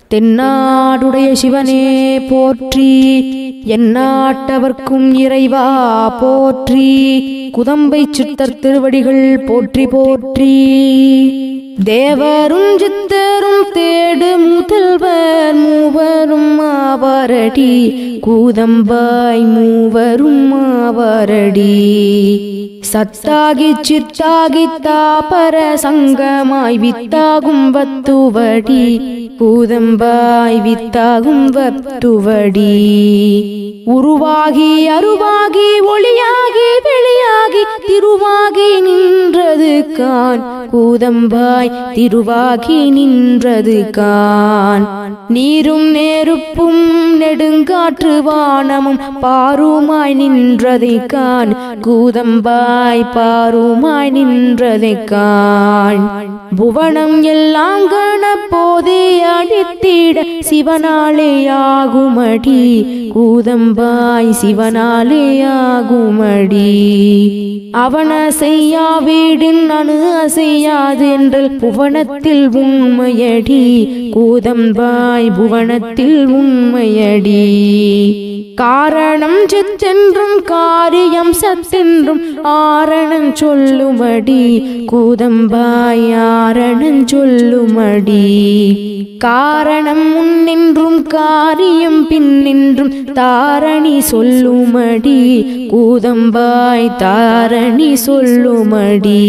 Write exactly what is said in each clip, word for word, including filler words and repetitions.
தென்னாடுடைய சிவனே போற்றி, எந்நாட்டவர்க்கும் இறைவா போற்றி, குதம்பை சித்தர் திருவடிகள் போற்றி போற்றி. தேவரும் சித்தரும் தேடு முதல்வர் மூவரும் ஆவாரடி, கூதம்பாய் மூவரும் ஆவாரடி. சத்தாகி சித்தாகி தாபர சங்கமாய் வித்தாகும் வத்துவடி, கூதம்பாய் வித்தாகும் வத்துவடி. உருவாகி அருவாகி ஒளியாகி வெளியாகி திருவாகி நின்றது கான், கூதம்பாய் திருவாகி நின்றது கான். நீரும் நெருப்பும் நெடுங்காற்று வானமும் பாருமாய் நின்றதை கான், கூதம்பாய் பாருமாய் நின்றதை கான். புவனம் எல்லாம் கண போதே அழித்திட சிவனாலே ஆகுமடி, கூதம்பாய் சிவனாலே ஆகுமடி. அவன செய்யா வீடின் அணு அசையாது என்றல் புவனத்தில் உண்மையடி, கூதம்பாய் புவனத்தில் உண்மையடி. காரணம் சித்தென்றும் காரியம் சத்தென்றும் ஆரணம் சொல்லுமடி, கூதம்பாய் ஆரணம் சொல்லுமடி. காரணம் முன்னின்றும் காரியம் பின்னின்றும் தாரணி சொல்லுமடி, கூதம்பாய் தாரணி சொல்லுமடி.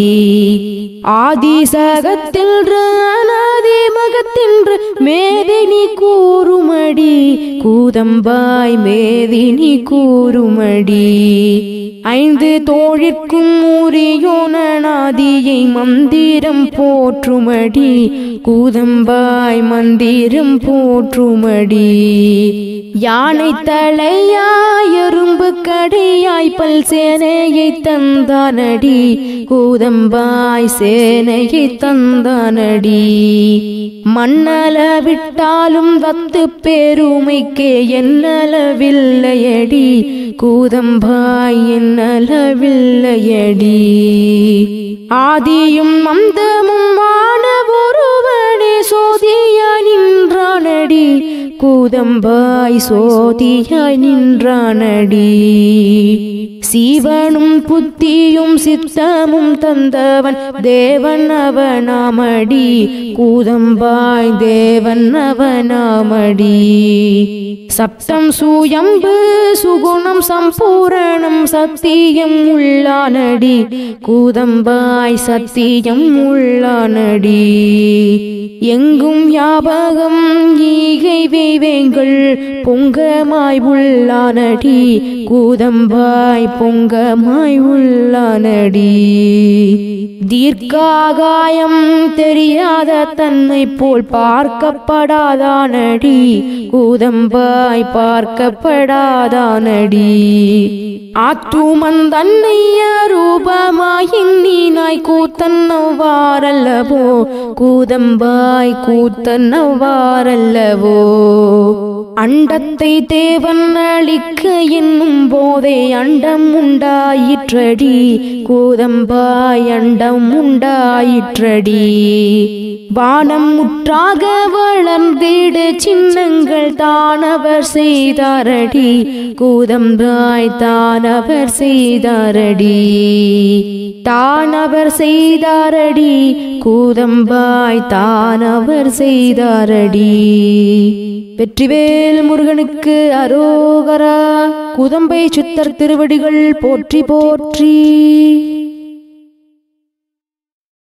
ஆதிசகத்தின்று அநாதி மகத்தின்று மேதினி கூறுமடி, கூதம்பாய் மேதினி கூறுமடி. ஐந்து தோழிற்கும் உரியோனாதியை மந்திரம் போற்றுமடி, கூதம்பாய் மந்திரம் போற்றுமடி. யானை தலையாய் எறும்பு கடையாய் பல் சேனையை தந்தானடி, கூதம்பாய் சேனையை தந்தானடி. மண்ணளவிட்டாலும் வத்து பெருமைக்கே என்னளவில்லையடி, கூதம்பாய் என்னளவில்லையடி. ஆதியும் அந்தமும் வானவொருவனே சோதியாய் நின்றானடி, கூதம்பாய் சோதியாய் நின்றானடி. சீவனும் புத்தியும் சித்தமும் தந்தவன் தேவன் அவனாமடி, கூதம்பாய் தேவன் அவனாமடி. சப்தம் சூயம்பு சுகுணம் சம்பூரணம் சத்தியம் உள்ளானடி, கூதம்பாய் சத்தியம் உள்ளானடி. எங்கும் யாபகம் ஈகை வேவேங்கள் பொங்கமாய் உள்ளானடி, கூதம்பாய் பொங்கமாய் உள்ளானடி. தீர்க்காகாயம் தெரியாத தன்னை போல் பார்க்கப்படாதானடி, கூதம்பாய் பார்க்கப்படாதானடி. ஆத்துமன் தன்னை ரூபமாயின்னாய் கூத்தன்னவாரல்லவோ, கூதம்பாய் கூத்தன்னவாரல்லவோ. அண்டத்தை தேவன் அளிக்க என்னும் போதே அண்டம் உண்டாயிற்றடி, கூதம்பாய் அண்டம் உண்டாயிற்றடி. வானம் முற்றாக வளர்ந்திடு சின்னங்கள் தானவர் செய்தாரடி, கூதம்பாய் தானவர் செய்தாரடி. தானவர் செய்தாரடி, கூதம்பாய் தானவர் செய்தாரடி. வெற்றிவேல் முருகனுக்கு அரோகரா. குதம்பை சித்தர் திருவடிகள் போற்றி போற்றி.